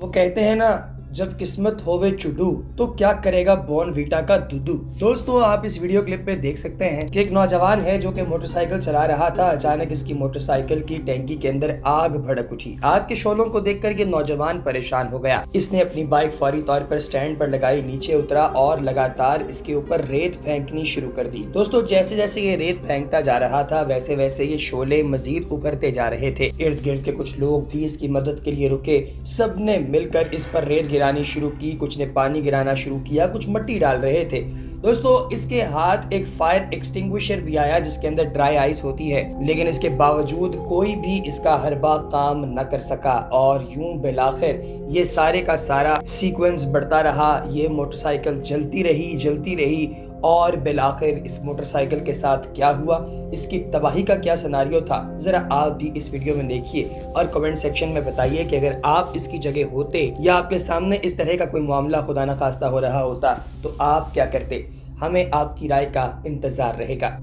वो कहते हैं ना, जब किस्मत होवे चुडू तो क्या करेगा बॉर्नवीटा का दुदू। दोस्तों, आप इस वीडियो क्लिप पे देख सकते हैं कि एक नौजवान है जो कि मोटरसाइकिल चला रहा था। अचानक इसकी मोटरसाइकिल की टैंकी के अंदर आग भड़क उठी। आग के शोलों को देखकर ये नौजवान परेशान हो गया। इसने अपनी बाइक फौरी तौर पर स्टैंड पर लगाई, नीचे उतरा और लगातार इसके ऊपर रेत फेंकनी शुरू कर दी। दोस्तों, जैसे जैसे ये रेत फेंकता जा रहा था वैसे वैसे ये शोले मजीद उभरते जा रहे थे। इर्द गिर्द के कुछ लोग भी इसकी मदद के लिए रुके। सबने मिलकर इस पर रेत गिरानी शुरू की। कुछ ने पानी गिराना शुरू किया, कुछ मिट्टी डाल रहे थे। दोस्तों, इसके हाथ एक फायर एक्सटिंग्विशर भी आया जिसके अंदर ड्राई आइस होती है, लेकिन इसके बावजूद कोई भी इसका हरबा काम न कर सका। और यूं बिलाखिर ये सारे का सारा सीक्वेंस बढ़ता रहा। ये मोटरसाइकिल जलती रही और बिलाखिर इस मोटरसाइकिल के साथ क्या हुआ, इसकी तबाही का क्या सिनारियो था, जरा आप भी इस वीडियो में देखिए और कमेंट सेक्शन में बताइए कि अगर आप इसकी जगह होते या आपके सामने इस तरह का कोई मामला खुदा न खास्ता हो रहा होता तो आप क्या करते। हमें आपकी राय का इंतजार रहेगा।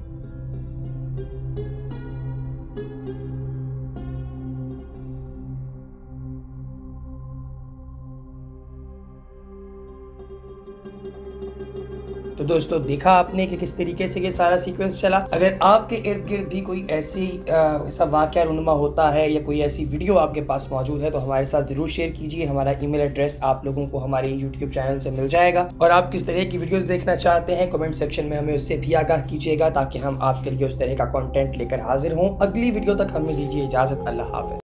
तो दोस्तों, देखा आपने कि किस तरीके से ये सारा सीक्वेंस चला। अगर आपके इर्द गिर्द भी कोई ऐसा वाक़या रुनुमा होता है या कोई ऐसी वीडियो आपके पास मौजूद है तो हमारे साथ जरूर शेयर कीजिए। हमारा ईमेल एड्रेस आप लोगों को हमारे यूट्यूब चैनल से मिल जाएगा। और आप किस तरह की वीडियोस देखना चाहते हैं कमेंट सेक्शन में हमें उससे भी आगाह कीजिएगा ताकि हम आपके लिए उस तरह का कंटेंट लेकर हाजिर हों। अगली वीडियो तक हमें दीजिए इजाजत। अल्लाह हाफ़िज़।